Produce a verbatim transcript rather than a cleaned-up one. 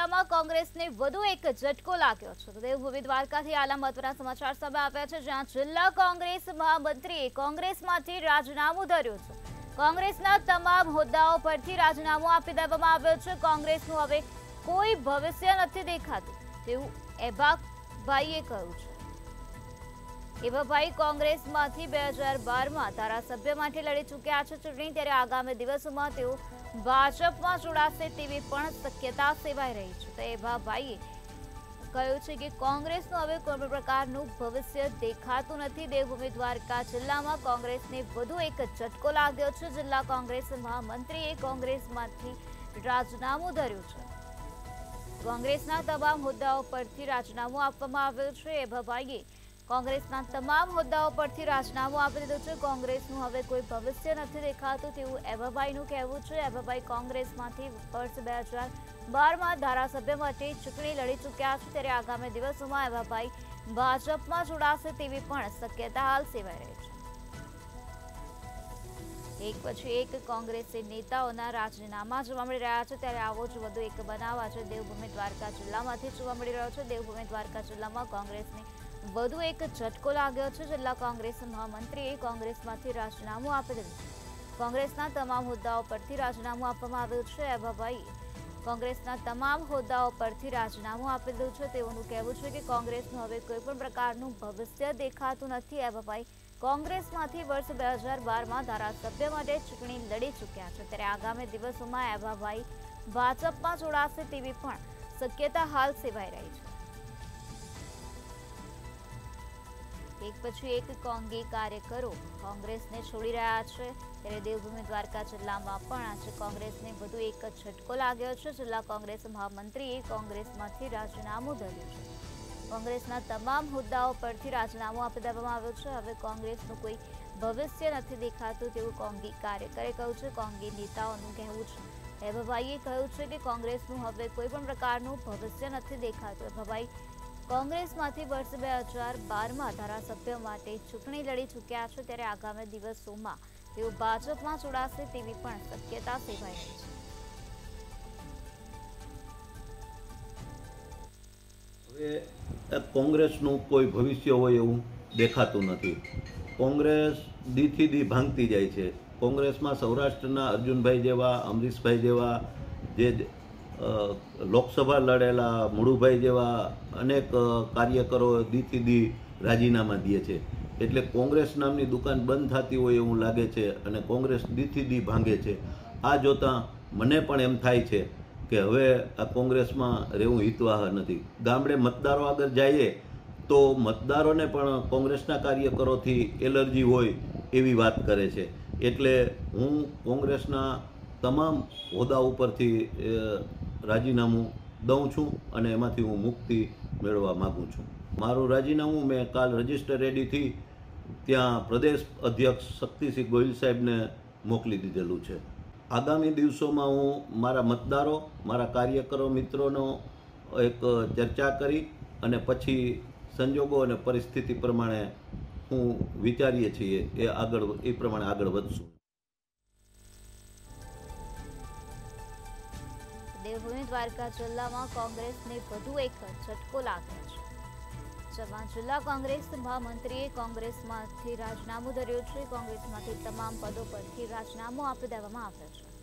જિલ્લામાં કોંગ્રેસને વધુ એક ઝટકો લાગ્યો છે। દેવભૂમિ દ્વારકાથી આલા મહત્વના સમાચાર સામે આવ્યા છે, જ્યાં જિલ્લા કોંગ્રેસ મહામંત્રીએ કોંગ્રેસમાંથી રાજીનામું ધર્યું છે। કોંગ્રેસના તમામ હોદ્દાઓ પરથી રાજીનામું આપી દેવામાં આવ્યું છે। કોંગ્રેસનું હવે કોઈ ભવિષ્ય નથી દેખાતું તેવું એભાભાઈએ કહ્યું છે। એભાભાઈ કોંગ્રેસમાંથી બે હજાર બારમાં ધારાસભ્ય માટે લડી ચૂક્યા છે ચૂંટણી, ત્યારે આગામી દિવસોમાં તેઓ ભાજપમાં જોડાશે તેવી પણ શક્યતા સેવાઈ રહી છે। તો એભાભાઈએ કહ્યું છે કે કોંગ્રેસનું હવે કોઈ પણ પ્રકારનું ભવિષ્ય દેખાતું નથી। દેવભૂમિ દ્વારકા જિલ્લામાં કોંગ્રેસને વધુ એક ઝટકો લાગ્યો છે। જિલ્લા કોંગ્રેસ મહામંત્રીએ કોંગ્રેસમાંથી રાજીનામું ધર્યું છે। કોંગ્રેસના તમામ હોદ્દાઓ પરથી રાજીનામું આપવામાં આવ્યું છે। એભાભાઈએ કોંગ્રેસના તમામ હોદ્દાઓ પરથી રાજીનામું આપી દીધું છે। કોંગ્રેસનું હવે કોઈ ભવિષ્ય નથી દેખાતું તેવું એભાભાઈનું કહેવું છે। એભાભાઈ કોંગ્રેસમાંથી વર્ષ બે હજાર બારમાં ધારાસભ્ય માટે ચૂંટણી લડી ચૂક્યા છે, ત્યારે આગામી દિવસોમાં એભાભાઈ ભાજપમાં જોડાશે તેવી પણ શક્યતા હાલ સેવાઈ રહી છે। એક પછી એક કોંગ્રેસી નેતાઓના રાજીનામા જોવા મળી રહ્યા છે, ત્યારે આવો જ વધુ એક બનાવ આજે દેવભૂમિ દ્વારકા જિલ્લામાંથી જોવા મળી રહ્યો છે। દેવભૂમિ દ્વારકા જિલ્લામાં કોંગ્રેસને વધુ એક ઝટકો લાગ્યો છે। જિલ્લા કોંગ્રેસ મહામંત્રીએ કોંગ્રેસમાંથી રાજીનામું આપી દીધું છે। કોંગ્રેસના તમામ હોદ્દાઓ પરથી રાજીનામું આપવામાં આવ્યું છે। એભાભાઈએ કોંગ્રેસના તમામ હોદ્દાઓ પરથી રાજીનામું આપી દીધું છે। તેઓનું કહેવું છે કે કોંગ્રેસનું હવે કોઈ પણ પ્રકારનું ભવિષ્ય દેખાતું નથી। એભાભાઈ કોંગ્રેસમાંથી વર્ષ બે હજાર બારમાં ધારાસભ્ય માટે ચૂંટણી લડી ચૂક્યા છે, ત્યારે આગામી દિવસોમાં એભાભાઈ ભાજપમાં જોડાશે તેવી પણ શક્યતા હાલ સેવાઈ રહી છે। એક પછી એક કોંગી કાર્યકરો કોંગ્રેસને છોડી રહ્યા છે, ત્યારે દેવભૂમિ દ્વારકા જિલ્લામાં પણ આજે કોંગ્રેસને વધુ એક ઝટકો લાગ્યો છે। જિલ્લા કોંગ્રેસ મહામંત્રીએ કોંગ્રેસમાંથી રાજીનામું ધર્યું છે। કોંગ્રેસના તમામ હોદ્દાઓ પરથી રાજીનામું આપી દેવામાં આવ્યું છે। હવે કોંગ્રેસનું કોઈ ભવિષ્ય નથી દેખાતું તેવું કોંગી કાર્યકરે કહ્યું છે। કોંગી નેતાઓનું કહેવું છે। એભાભાઈએ કહ્યું છે કે કોંગ્રેસનું હવે કોઈ પણ પ્રકારનું ભવિષ્ય નથી દેખાતું। એભાભાઈ કોંગ્રેસમાંથી વર્ષ બે હજાર બારમાં ધારાસભ્ય માટે ચૂંટણી લડી ચૂક્યા છે, ત્યારે આગામી દિવસોમાં તેઓ ભાજપમાં જોડાશે તેવી પણ શક્યતા સેવાઈ રહી છે। હવે કોંગ્રેસનું કોઈ ભવિષ્ય હોય એવું દેખાતું નથી। કોંગ્રેસ દીથી દી ભાંગતી જાય છે। કોંગ્રેસમાં સૌરાષ્ટ્રના અર્જુનભાઈ જેવા, અમરીશભાઈ જેવા, જે લોકસભા લડેલા મુળુભાઈ જેવા અનેક કાર્યકરો દીથી દી રાજીનામા દે છે, એટલે કોંગ્રેસ નામની દુકાન બંધ થતી હોય એવું લાગે છે અને કોંગ્રેસ દીથી દી ભાંગે છે। આ જોતાં મને પણ એમ થાય છે કે હવે આ કોંગ્રેસમાં રહેવું હિતવાહ નથી। ગામડે મતદારો આગળ જઈએ તો મતદારોને પણ કોંગ્રેસના કાર્યકરોથી એલર્જી હોય એવી વાત કરે છે, એટલે હું કોંગ્રેસના તમામ હોદ્દા ઉપરથી રાજીનામું દઉં છું અને એમાંથી હું મુક્તિ મેળવવા માગું છું। મારું રાજીનામું મેં કાલ રજિસ્ટર રેડીથી ત્યાં પ્રદેશ અધ્યક્ષ શક્તિસિંહ ગોહિલ સાહેબને મોકલી દીધેલું છે। આગામી દિવસોમાં હું મારા મતદારો, મારા કાર્યકરો મિત્રોનો એક ચર્ચા કરી અને પછી સંજોગો અને પરિસ્થિતિ પ્રમાણે હું વિચારીએ છીએ એ આગળ એ પ્રમાણે આગળ વધશું। દેવભૂમિ દ્વારકા જિલ્લામાં કોંગ્રેસને વધુ એક ઝટકો લાગ્યો છે, જેમાં જિલ્લા કોંગ્રેસ મહામંત્રીએ કોંગ્રેસમાંથી રાજીનામું ધર્યું છે। કોંગ્રેસમાંથી તમામ પદો પરથી રાજીનામું આપી દેવામાં આવ્યું છે।